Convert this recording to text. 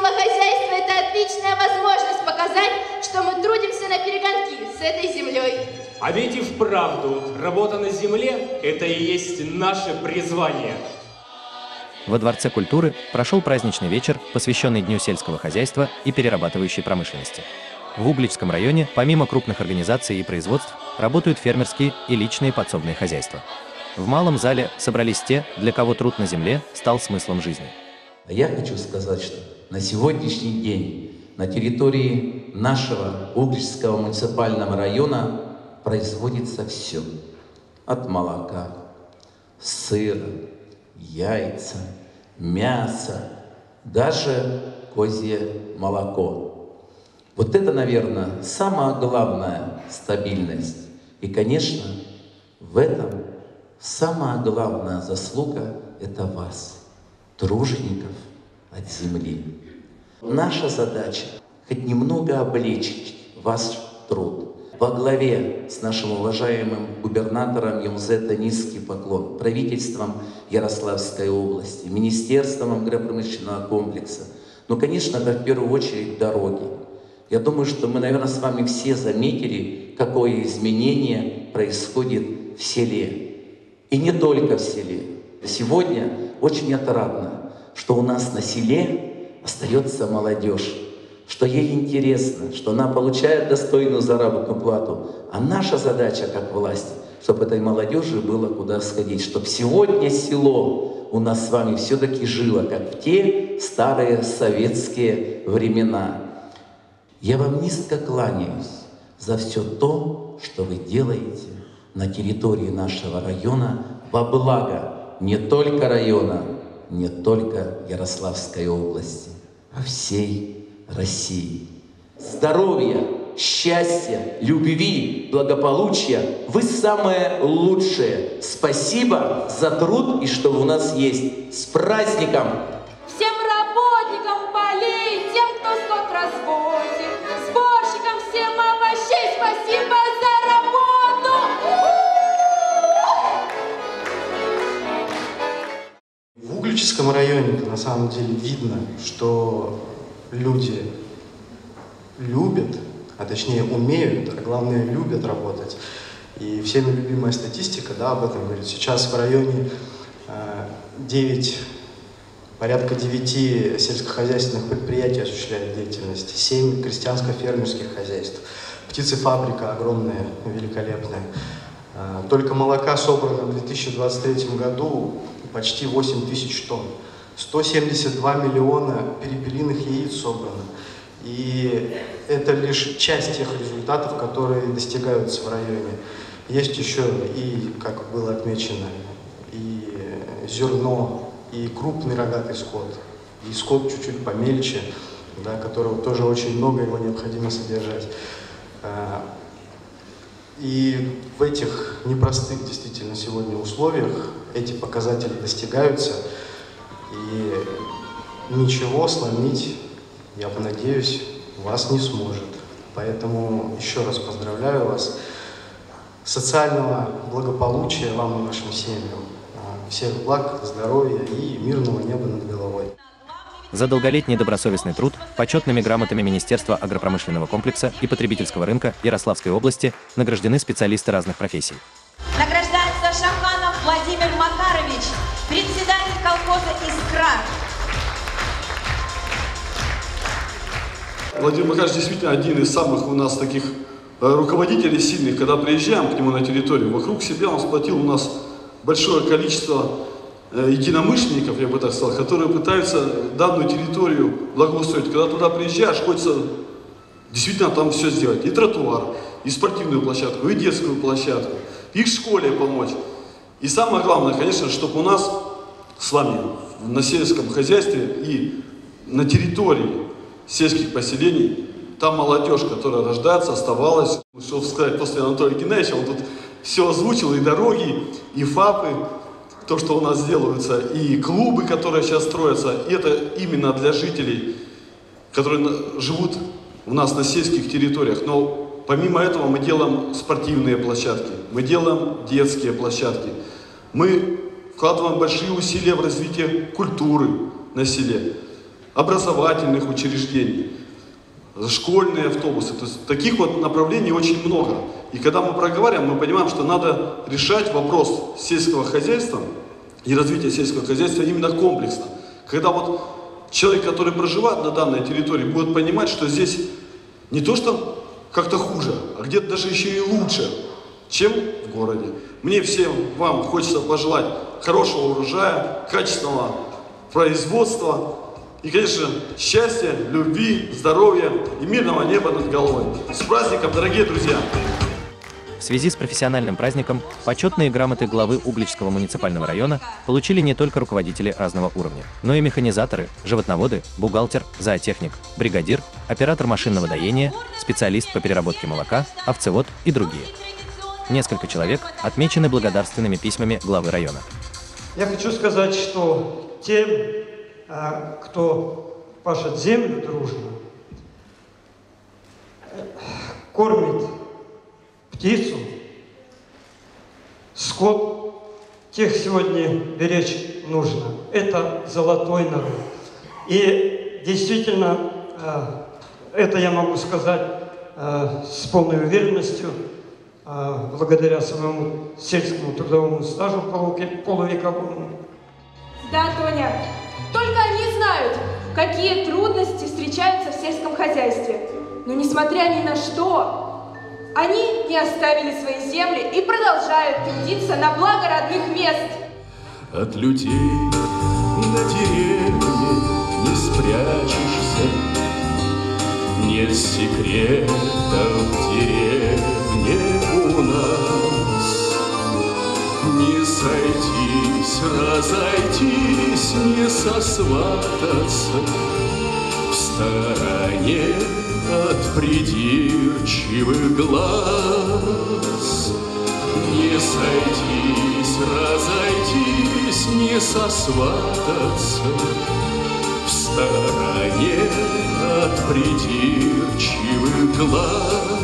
сельского хозяйства – это отличная возможность показать, что мы трудимся на перегонки с этой землей. А ведь и вправду, работа на земле – это и есть наше призвание. Во Дворце культуры прошел праздничный вечер, посвященный Дню сельского хозяйства и перерабатывающей промышленности. В Угличском районе, помимо крупных организаций и производств, работают фермерские и личные подсобные хозяйства. В малом зале собрались те, для кого труд на земле стал смыслом жизни. Я хочу сказать, что на сегодняшний день на территории нашего Угличского муниципального района производится все. От молока, сыра, яйца, мясо, даже козье молоко. Вот это, наверное, самая главная стабильность. И, конечно, в этом самая главная заслуга – это вас, тружеников от земли. Наша задача – хоть немного облегчить ваш труд. Во главе с нашим уважаемым губернатором Юмзета низкий поклон, правительством Ярославской области, Министерством агропромышленного комплекса. Но, конечно, это в первую очередь дороги. Я думаю, что мы, наверное, с вами все заметили, какое изменение происходит в селе. И не только в селе. Сегодня очень отрадно, что у нас на селе остается молодежь, что ей интересно, что она получает достойную заработную плату. А наша задача, как власти, чтобы этой молодежи было куда сходить, чтобы сегодня село у нас с вами все-таки жило, как в те старые советские времена. Я вам низко кланяюсь за все то, что вы делаете на территории нашего района во благо не только района, не только Ярославской области, а всей России. Здоровья, счастья, любви, благополучия. Вы самые лучшие. Спасибо за труд и что у нас есть. С праздником! Всем работникам полей, тем, кто скот разводит, сборщикам всем овощей спасибо за работу! В Угличском районе на самом деле видно, что люди любят, а точнее умеют, а главное любят работать. И всеми любимая статистика, да, об этом говорит. Сейчас в районе порядка 9 сельскохозяйственных предприятий осуществляют деятельность, 7 крестьянско-фермерских хозяйств, птицефабрика огромная, великолепная. Только молока собрано в 2023 году почти 8 тысяч тонн. 172 миллиона перепелиных яиц собрано. И это лишь часть тех результатов, которые достигаются в районе. Есть еще и, как было отмечено, и зерно, и крупный рогатый скот, и скот чуть-чуть помельче, да, которого тоже очень много, его необходимо содержать. И в этих непростых действительно сегодня условиях эти показатели достигаются. И ничего сломить, я надеюсь, вас не сможет. Поэтому еще раз поздравляю вас. Социального благополучия вам и вашим семьям. Всех благ, здоровья и мирного неба над головой. За долголетний добросовестный труд почетными грамотами Министерства агропромышленного комплекса и потребительского рынка Ярославской области награждены специалисты разных профессий. Награждается Шаханов Владимир Макарович, председатель колхоза «Искра». Владимир Макарович действительно один из самых у нас таких руководителей сильных. Когда приезжаем к нему на территорию, вокруг себя он сплотил у нас большое количество единомышленников, я бы так сказал, которые пытаются данную территорию благоустроить. Когда туда приезжаешь, хочется действительно там все сделать. И тротуар, и спортивную площадку, и детскую площадку, и в школе помочь. И самое главное, конечно, чтобы у нас с вами на сельском хозяйстве и на территории сельских поселений та молодежь, которая рождается, оставалась. Что сказать после Анатолия Геннадьевича, он тут все озвучил, и дороги, и ФАПы, то, что у нас делаются, и клубы, которые сейчас строятся. И это именно для жителей, которые живут у нас на сельских территориях. Но помимо этого мы делаем спортивные площадки, мы делаем детские площадки. Мы вкладываем большие усилия в развитие культуры на селе. образовательных учреждений, школьные автобусы. То есть таких вот направлений очень много. И когда мы проговариваем, мы понимаем, что надо решать вопрос сельского хозяйства и развития сельского хозяйства именно комплексно. Когда вот человек, который проживает на данной территории, будет понимать, что здесь не то, что как-то хуже, а где-то даже еще и лучше, чем в городе. Мне всем вам хочется пожелать хорошего урожая, качественного производства и, конечно, счастья, любви, здоровья и мирного неба над головой. С праздником, дорогие друзья! В связи с профессиональным праздником почетные грамоты главы Угличского муниципального района получили не только руководители разного уровня, но и механизаторы, животноводы, бухгалтер, зоотехник, бригадир, оператор машинного доения, специалист по переработке молока, овцевод и другие. Несколько человек отмечены благодарственными письмами главы района. Я хочу сказать, что тем, кто пашет землю дружно, кормит птицу, скот, тех сегодня беречь нужно. Это золотой народ. И действительно, это я могу сказать с полной уверенностью, благодаря своему сельскому трудовому стажу полувековому. Да, Тоня, только они знают, какие трудности встречаются в сельском хозяйстве. Но несмотря ни на что, они не оставили свои земли и продолжают трудиться на благо родных мест. От людей на деревне не спрячешься, нет секретов в деревне у нас. Не сойтись, разойтись, не сосвататься в стороне от придирчивых глаз. Не сойтись, разойтись, не сосвататься в стороне от придирчивых глаз.